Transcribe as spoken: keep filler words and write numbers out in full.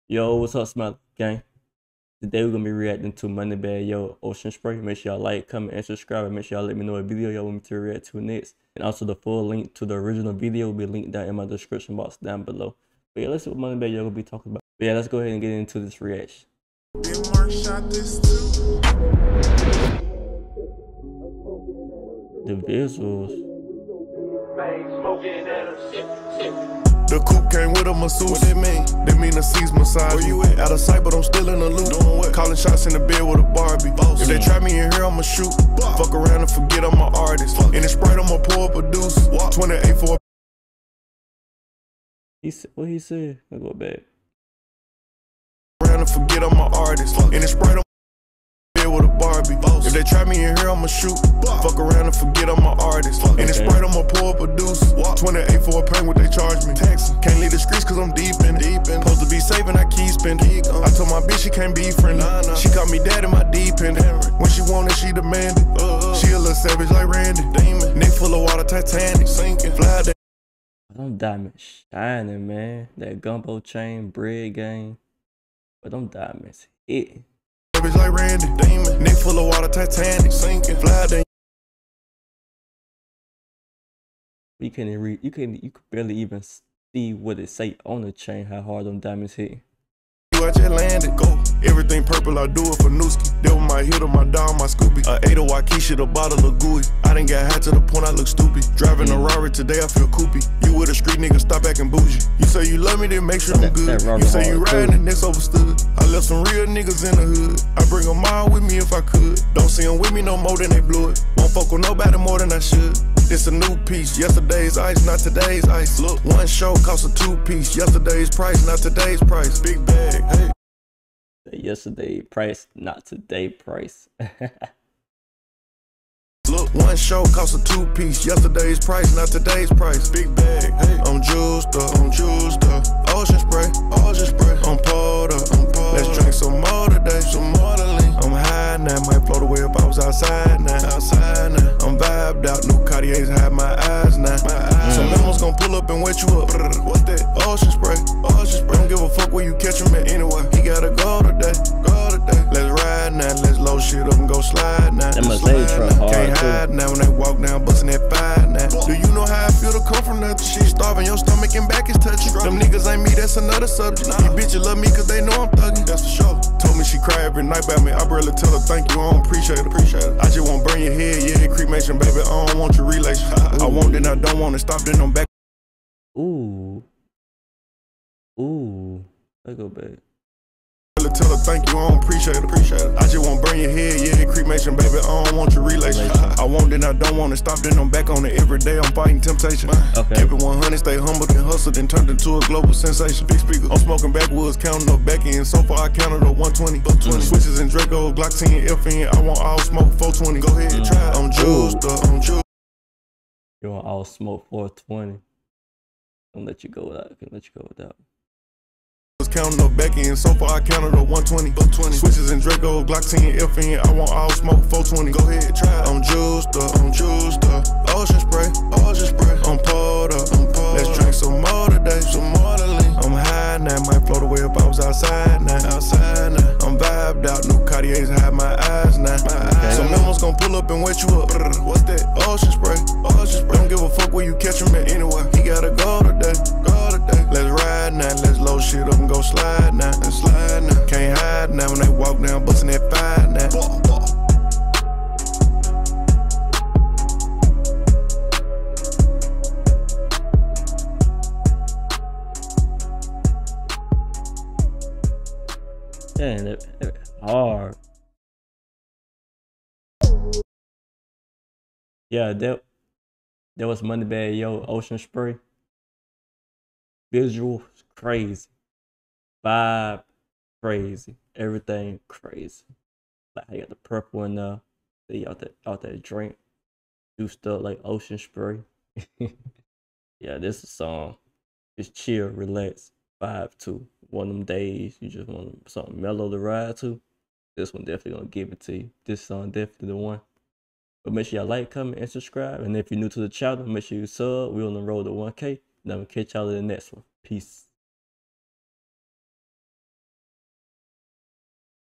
Yo, what's up, Smile Gang? Today we're gonna be reacting to Moneybagg Yo Ocean Spray. Make sure y'all like, comment, and subscribe, and make sure y'all let me know what video y'all want me to react to next. And also the full link to the original video will be linked down in my description box down below. But yeah, let's see what Moneybagg Yo will be talking about. But yeah, let's go ahead and get into this reaction. The visuals. The coupe came with a masseuse. What that mean? That mean the C's massage. Where you at? Out of sight, but I'm still in the loop. Doing what? Calling shots in the bed with a Barbie. Boss. If they try me in here, I'ma shoot. Boss. Fuck around and forget I'm an artist. Fuck. In the Sprite, I'ma pour up a deuce. What? twenty-eight for. He said, what he said? I'll go back. Around and forget I'm an artist. Fuck. In the Sprite, with a Barbie. Boss. If they try me in here, I'ma shoot. Boss. Fuck around and forget I'm an artist. Fuck. In the Sprite, I'ma pour up a deuce. What? twenty-eight for a pain, what they charge me. Taxi. Can't leave the streets cause I'm deep in it. Deep in. Supposed to be saving, I keep spending. I told my bitch she can't be friendly. Nah, nah. She called me dad in my deep end. When she wanted, she demanded. Uh, she a little savage like Randy. Demon. Neck full of water, Titanic. Sinking. Fly down. Them diamonds shining, man. That gumbo chain, bread game. But them diamonds hit. Like Randy, demon, neck full of water, Titanic, sinking, fly down. You can't even read. You can. You could barely even see what it say on the chain. How hard them diamonds hit. I just landed, go. Everything purple, I do it for Nooski. Devil my hitter, my dog, my Scoopy. A eight of Waukesha, the bottle of gooey. I done got high to the point I look stupid. Driving a Rari today, I feel coopy. You with a street nigga, stop acting bougie. You say you love me, then make sure I'm good. You say you riding, and that's overstood. I left some real niggas in the hood. I bring them all with me if I could. Don't see them with me no more than they blew it. Won't fuck with nobody more than I should. It's a new piece, yesterday's ice, not today's ice. Look, one show costs a two piece. Yesterday's price, not today's price. Big bag, hey. Yesterday price, not today price. Look, one show costs a two piece. Yesterday's price, not today's price. Big bag, hey. I'm juiced up, I'm juiced up. Ocean spray, ocean spray. I'm poured up, I'm poured. Let's drink some more today, some more to lean. I'm high now, might float away if I was outside now. Outside now. I'm vibed out, new Cartiers hide my eyes now. My eyes. Some memos gon' pull up and wet you up. What that? Ocean spray, ocean spray. Don't give a fuck where you catch him at anyway. He gotta go today, go today. Let's ride now, let's load shit up and go slide now. That must lay truck hard. Can't hide now when they walk down, bustin' that five now. Do you know how I feel to come from nothing? She starving, your stomach and back is touching. Them niggas ain't me, that's another subject. These bitches love me cause they know I'm thugging. That's for sure. Told me she cry every night about me. I barely tell her thank you, I don't appreciate it. Appreciate it. I just won't burn your head, yeah, cremation, baby. I don't want your relation. I want it, I don't want it. Stop, then I'm back. Ooh. Ooh. Let's go back. Tell her thank you, I don't appreciate it. Appreciate it. I just won't burn your head, yeah, cremation, baby. I don't want your relation. I want it, I don't want it. Stop, then I'm back on it every day. I'm fighting temptation. Okay. Keep it one hundred, stay humble, then hustle, then turned into a global sensation. Big speaker. I'm smoking backwoods, counting up back in. So far I counted up one twenty. Mm-hmm. Switches and Draco, Glock ten, F N. I want all smoke four twenty. Go ahead, mm-hmm. Try it. I'm juiced up, I'm juiced. You want all smoke four twenty. I'll let you go without. I can let you go without. Counting up back in, so far I counted up one twenty. Switches and Draco, Glock ten, F N. I want all smoke four twenty. Go ahead, try it. I'm juiced up, I'm juiced up. Ocean spray, ocean spray. I'm poured up, I'm poured. Let's drink some more today, some more to lean. I'm high now, might float away if I was outside now. Outside now. I'm vibed out, new Cartiers hide my eyes now. My eyes. Some memos gon' pull up and wet you up. What's that? Ocean spray, ocean spray. Don't give a fuck where you catch him at anyway. He gotta go today, go today. Let's ride now, let's load shit up and go slide now, and slide now. Can't hide now when they walk down, bustin' that five now. Dang, that, that hard. Yeah, that that was Moneybagg Yo Ocean Spray. Visual crazy. Vibe crazy. Everything crazy. Like I got the purple in there. See out that out that drink. Juiced up like Ocean Spray. Yeah, this is a song. It's chill, relax, vibe too. One of them days you just want something mellow to ride to. This one definitely gonna give it to you. This song definitely the one. But make sure y'all like, comment, and subscribe. And if you're new to the channel, make sure you sub. We're on the road to one K. Then we'll catch y'all in the next one. Peace.